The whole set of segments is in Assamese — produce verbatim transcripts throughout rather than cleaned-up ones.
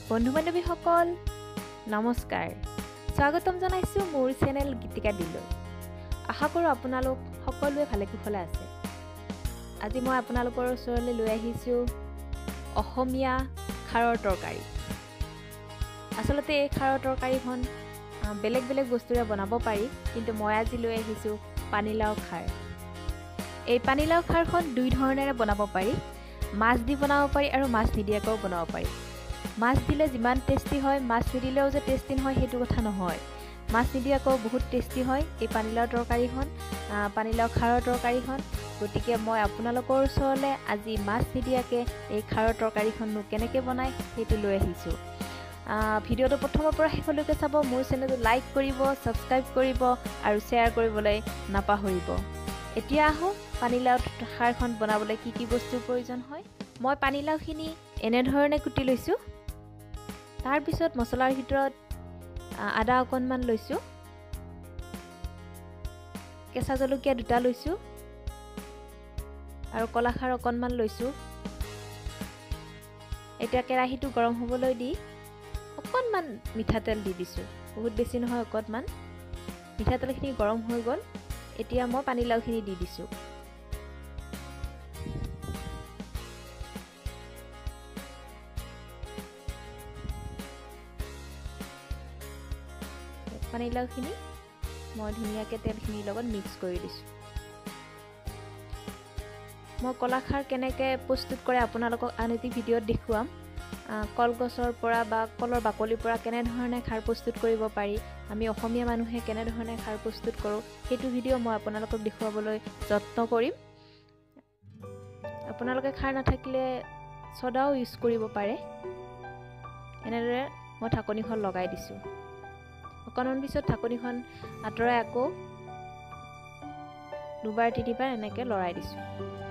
বন্ধু বান্ধৱীসকল নমস্কাৰ স্বাগতম জনাইছো মোৰ চেনেল গীতিকা দিলৈ আশা কৰো আপোনালোক সকলোৱে ভালে কুশলে আছে আজি মই আপোনালোকৰ ওচৰলৈ লৈ আহিছো অসমীয়া খাৰৰ তৰকাৰী আসলতে এই খাৰৰ তৰকাৰীখন বেলেগ বেলেগ বস্তুৰে বনাব পাৰি কিন্তু মই আজি লৈ আহিছো পানীলাও খাৰ এই পানীলাও খাৰখন দুই ধৰণেৰে বনাব পাৰি মাছ দি বনাব পাৰি আৰু মাছ নিদিয়াকৈ বনাব পাৰি মাছ দিলে যিমান টেষ্টি হয় মাছ নিদিলেও যে টেষ্টি নহয় সেইটো কথা নহয় মাছ নিদিয়াকৈ বহুত টেষ্টি হয় এই পানীলাও তৰকাৰীখন পানীলাও খাৰৰ তৰকাৰীখন গতিকে মই আপোনালোকৰ ওচৰলৈ আজি মাছ নিদিয়াকৈ এই খাৰৰ তৰকাৰীখননো কেনেকৈ বনায় সেইটো লৈ আহিছোঁ ভিডিঅ'টো প্ৰথমৰ পৰা শেষলৈকে চাব মোৰ চেনেলটো লাইক কৰিব ছাবস্ক্ৰাইব কৰিব আৰু শ্বেয়াৰ কৰিবলৈ নাপাহৰিব এতিয়া আহোঁ পানীলাও খাৰখন বনাবলৈ কি কি বস্তুৰ প্ৰয়োজন হয় মই পানীলাওখিনি এনেধৰণে কুটি লৈছোঁ তাৰ পিছত মছলাৰ ভিতৰত আদা অকণমান লৈছোঁ কেঁচা জলকীয়া দুটা লৈছোঁ আৰু কলাখাৰ অকণমান লৈছোঁ এতিয়া কেৰাহীটো গৰম হ'বলৈ দি অকণমান মিঠাতেল দি দিছোঁ বহুত বেছি নহয় অকণমান মিঠাতেলখিনি গৰম হৈ গ'ল এতিয়া মই পানীলাওখিনি দি দিছোঁ পানীলাওখিনি মই ধুনীয়াকৈ তেলখিনিৰ লগত মিক্স কৰি দিছোঁ মই কলাখাৰ কেনেকৈ প্ৰস্তুত কৰে আপোনালোকক আন এটি ভিডিঅ'ত দেখুৱাম কলগছৰ পৰা বা কলৰ বাকলিৰ পৰা কেনেধৰণে খাৰ প্ৰস্তুত কৰিব পাৰি আমি অসমীয়া মানুহে কেনেধৰণে খাৰ প্ৰস্তুত কৰোঁ সেইটো ভিডিঅ' মই আপোনালোকক দেখুৱাবলৈ যত্ন কৰিম আপোনালোকে খাৰ নাথাকিলে ছ'ডাও ইউজ কৰিব পাৰে এনেদৰে মই ঢাকনিখন লগাই দিছোঁ অকণমান পিছত ঢাকনিখন আঁতৰাই আকৌ দুবাৰ তিনিবাৰ এনেকৈ লৰাই দিছোঁ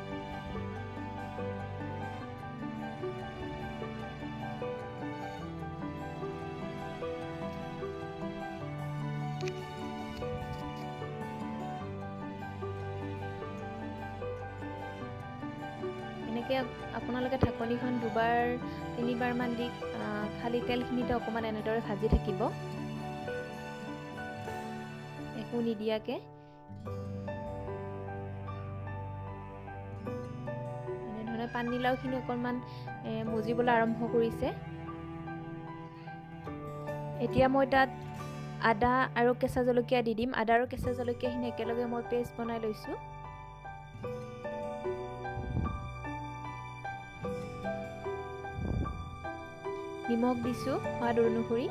এনেকৈ আপোনালোকে ঢাকনিখন দুবাৰ তিনিবাৰমান দি খালী তেলখিনিতে অকণমান এনেদৰে ভাজি থাকিব একো নিদিয়াকৈ এনেধৰণে পানীলাওখিনি অকণমান মজিবলৈ আৰম্ভ কৰিছে এতিয়া মই তাত আদা আৰু কেঁচা জলকীয়া দি দিম আদা আৰু কেঁচা জলকীয়াখিনি একেলগে মই পেষ্ট বনাই লৈছোঁ নিমখ দিছোঁ সোৱাদ অনুসৰি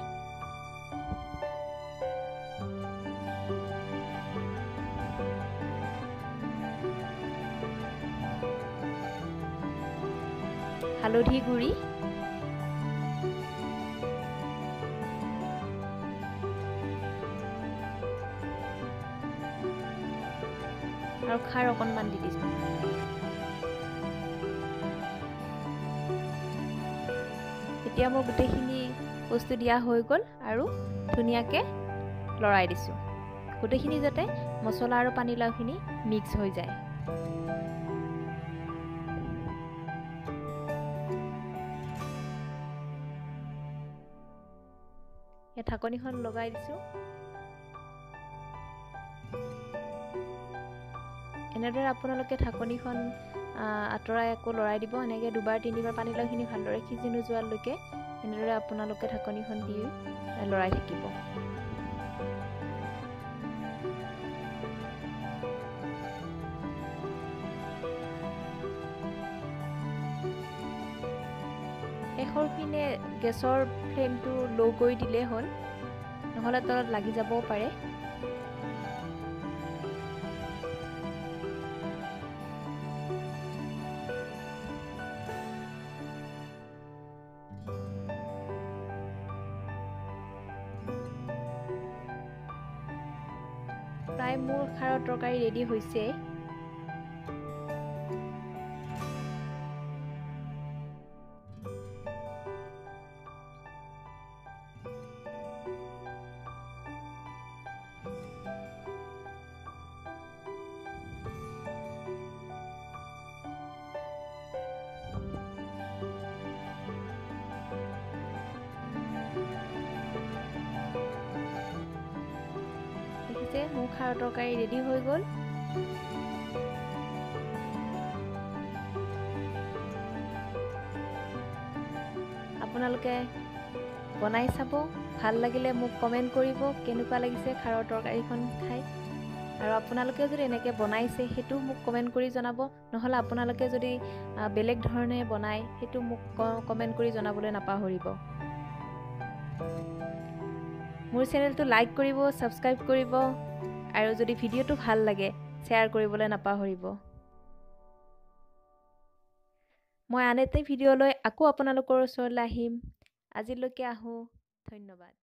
হালধি গুড়ি আৰু খাৰ অকণমান দি দিছোঁ এতিয়া মোৰ গোটেইখিনি বস্তু দিয়া হৈ গ'ল আৰু ধুনীয়াকৈ লৰাই দিছোঁ গোটেইখিনি যাতে মছলা আৰু পানীলাওখিনি মিক্স হৈ যায় এই ঢাকনিখন লগাই দিছোঁ এনেদৰে আপোনালোকে ঢাকনিখন আঁতৰাই আকৌ লৰাই দিব এনেকৈ দুবাৰ তিনিবাৰ পানীলাওখিনি ভালদৰে সিজি নোযোৱালৈকে এনেদৰে আপোনালোকে ঢাকনিখন দি লৰাই থাকিব শেষৰ পিনে গেছৰ ফ্লেমটো ল' কৰি দিলেই হ'ল নহ'লে তলত লাগি যাবও পাৰে প্ৰায় মোৰ খাৰৰ তৰকাৰী ৰেডি হৈছে হৈছে মোৰ খাৰৰ তৰকাৰী ৰেডি হৈ গ'ল। আপোনালোকে বনাই চাব, ভাল লাগিলে মোক কমেণ্ট কৰিব কেনেকুৱা লাগিছে খাৰৰ তৰকাৰীখন খাই। আৰু আপোনালোকে যদি এনেকৈ বনাইছে সেইটো মোক কমেণ্ট কৰি জনাব, নহ'লে আপোনালোকে যদি বেলেগ ধৰণে বনায় সেইটো মোক কমেণ্ট কৰি জনাবলৈ নাপাহৰিব। মোৰ চেনেলটো লাইক কৰিব, ছাবস্ক্ৰাইব কৰিব, আৰু যদি ভিডিঅ'টো ভাল লাগে শ্বেয়াৰ কৰিবলৈ নাপাহৰিব। মই আন এটা ভিডিঅ' লৈ আকৌ আপোনালোকৰ ওচৰলৈ আহিম। আজিলৈকে আহোঁ, ধন্যবাদ।